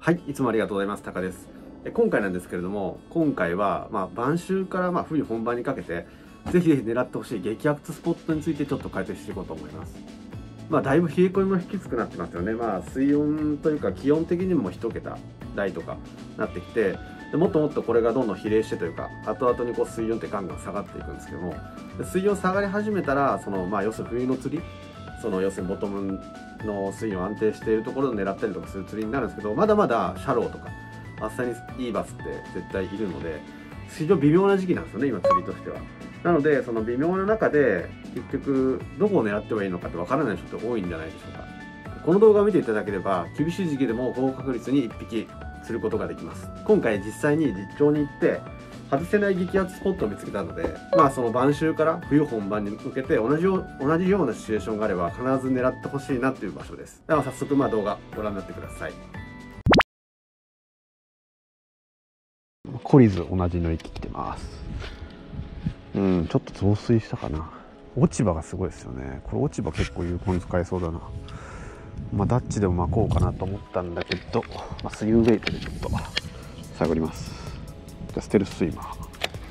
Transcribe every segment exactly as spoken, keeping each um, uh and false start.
はい、いつもありがとうございます。タカです。え今回なんですけれども、今回は、まあ、晩秋からまあ冬本番にかけて、ぜひぜひ狙ってほしい激アツスポットについてちょっと解説していこうと思います。まあ、だいぶ冷え込みもきつくなってますよね。まあ、水温というか気温的にも一桁台とかなってきて、でもっともっとこれがどんどん比例してというか、後々にこう水温ってガンガン下がっていくんですけども、で水温下がり始めたら、そのまあ要するに冬の釣り、その要するにボトムの水温安定しているところを狙ったりとかする釣りになるんですけど、まだまだシャローとかあっさりいいバスって絶対いるので、非常に微妙な時期なんですよね、今釣りとしては。なのでその微妙な中で結局どこを狙ってはいいのかってわからない人って多いんじゃないでしょうか。この動画を見ていただければ厳しい時期でも高確率にいっぴき釣ることができます。今回実際に実況に行って外せない激アツスポットを見つけたので、まあその晩秋から冬本番に向けて同じよ同じようなシチュエーションがあれば必ず狙ってほしいなっていう場所です。では早速まあ動画ご覧になってください。懲りず同じのり切ってます。うん、ちょっと増水したかな。落ち葉がすごいですよね。これ落ち葉結構有効に使えそうだな。まあダッチでも巻こうかなと思ったんだけど、まあ、スユーウェイトでちょっと探ります。じゃあステルススイマー。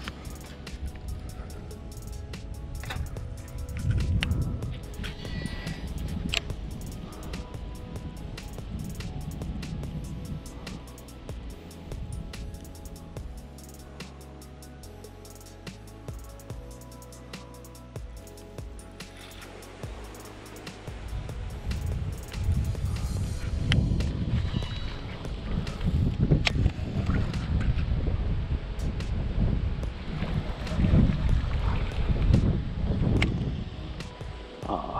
ああ、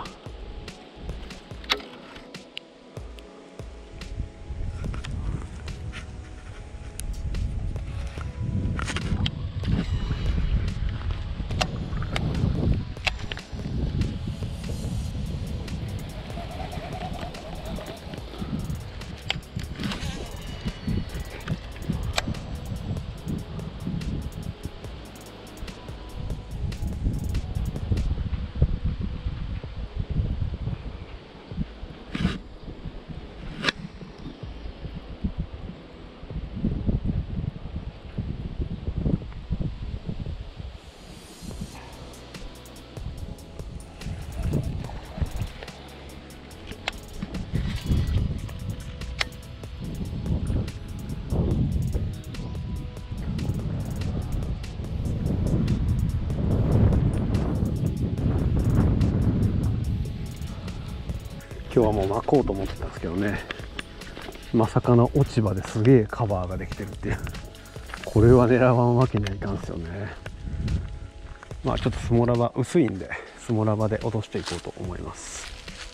今日はもう巻こうと思ってたんですけどね、まさかの落ち葉ですげえカバーができてるっていう。これは狙わんわけにはいかんすよね。まあちょっとスモラバ薄いんでスモラバで落としていこうと思います。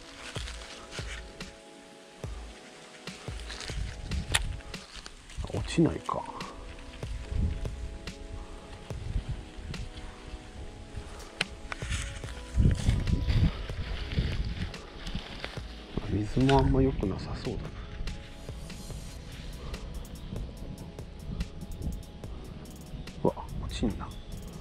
落ちないか。水もあんま良くなさそうだな。うわ、落ちんな。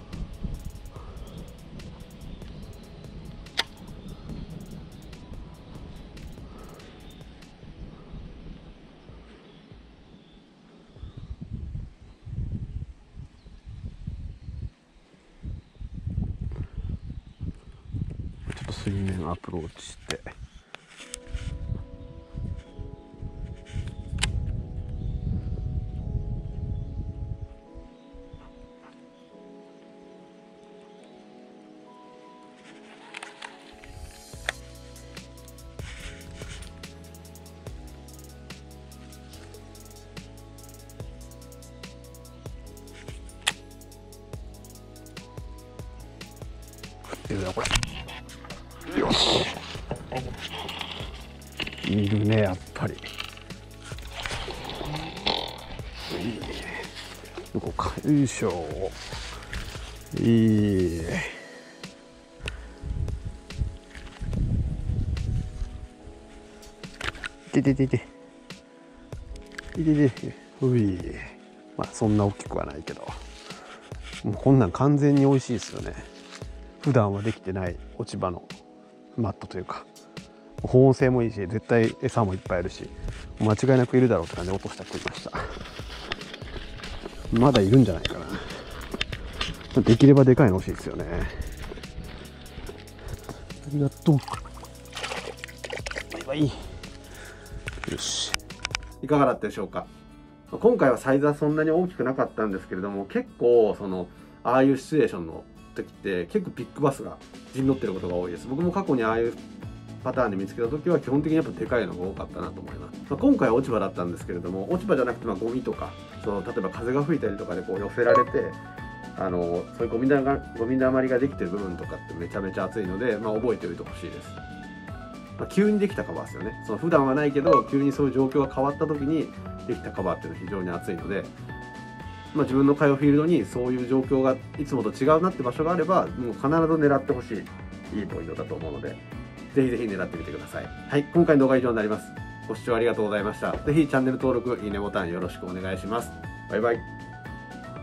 ちょっと水面アプローチして。いるなこれ。よし。いるねやっぱり。どこか。よいしょ。いい。てててて。いてて。うい。まあそんな大きくはないけど。もうこんなん完全に美味しいですよね。普段はできてない落ち葉のマットというか保温性もいいし、絶対餌もいっぱいあるし、間違いなくいるだろうって感じで落として食いました。まだいるんじゃないかな。できればでかいの欲しいですよね。ありがとう。バイバイ。よし。いかがだったでしょうか。今回はサイズはそんなに大きくなかったんですけれども、結構そのああいうシチュエーションの時って結構ビッグバスが陣取ってることが多いです。僕も過去にああいうパターンで見つけた時は基本的にやっぱでかいのが多かったなと思います。まあ、今回は落ち葉だったんですけれども、落ち葉じゃなくてまあゴミとか、その例えば風が吹いたりとかでこう寄せられて、あのそういうゴミだがゴミだまりができてる部分とかってめちゃめちゃ熱いので、まあ、覚えておいてほしいです。まあ、急にできたカバーですよね。その普段はないけど急にそういう状況が変わった時にできたカバーっていうのは非常に熱いので、まあ、自分の通うフィールドにそういう状況がいつもと違うなって場所があれば、もう必ず狙ってほしいいいポイントだと思うので、ぜひぜひ狙ってみてください。はい、今回の動画は以上になります。ご視聴ありがとうございました。ぜひチャンネル登録、いいねボタンよろしくお願いします。バイバイ。